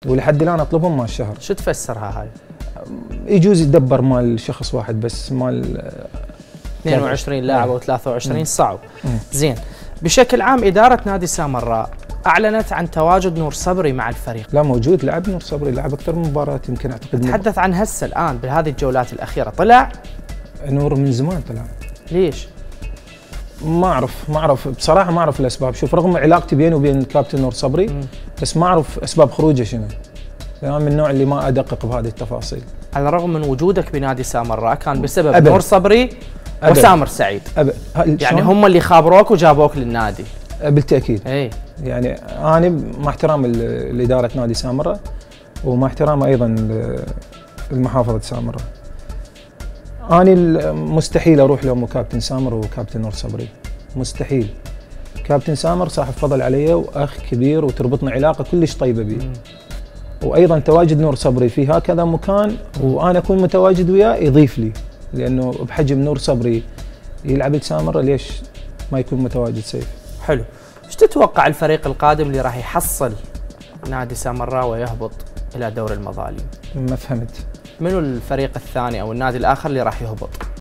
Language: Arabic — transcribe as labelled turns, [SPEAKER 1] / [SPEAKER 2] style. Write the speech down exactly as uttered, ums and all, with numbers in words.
[SPEAKER 1] ولحد الان اطلبهم مال شهر.
[SPEAKER 2] شو تفسرها هاي؟
[SPEAKER 1] يجوز يدبر مال شخص واحد بس، مال
[SPEAKER 2] اثنين وعشرين لاعب او ثلاثة وعشرين صعب. زين، بشكل عام اداره نادي سامراء اعلنت عن تواجد نور صبري مع الفريق.
[SPEAKER 1] لا موجود، لعب نور صبري، لعب اكثر من مباراه يمكن اعتقد.
[SPEAKER 2] نتحدث عن هسه الان بهذه الجولات الاخيره، طلع
[SPEAKER 1] نور من زمان طلع.
[SPEAKER 2] ليش؟
[SPEAKER 1] ما اعرف ما اعرف بصراحه، ما اعرف الاسباب. شوف، رغم علاقتي بيني وبين كابتن نور صبري مم. بس ما اعرف اسباب خروجه شنو. انا من النوع اللي ما ادقق بهذه التفاصيل.
[SPEAKER 2] على الرغم من وجودك بنادي سامراء كان بسبب
[SPEAKER 1] أبداً.
[SPEAKER 2] نور صبري
[SPEAKER 1] أبداً.
[SPEAKER 2] وسامر سعيد.
[SPEAKER 1] أبداً.
[SPEAKER 2] يعني هم اللي خابروك وجابوك للنادي.
[SPEAKER 1] بالتاكيد.
[SPEAKER 2] اي
[SPEAKER 1] يعني انا مع احترام لاداره نادي سامراء ومع احترام ايضا المحافظه سامراء، انا مستحيل اروح لام كابتن سامر وكابتن نور صبري، مستحيل. كابتن سامر صاحب فضل علي واخ كبير وتربطنا علاقه كلش طيبه به. وايضا تواجد نور صبري في هكذا مكان وانا اكون متواجد وياه يضيف لي، لانه بحجم نور صبري يلعب لسامر ليش ما يكون متواجد سيف.
[SPEAKER 2] حلو. ايش تتوقع الفريق القادم اللي راح يحصل نادي سامراء ويهبط الى دور المظالم؟
[SPEAKER 1] ما فهمت.
[SPEAKER 2] منو الفريق الثاني او النادي الاخر اللي راح يهبط؟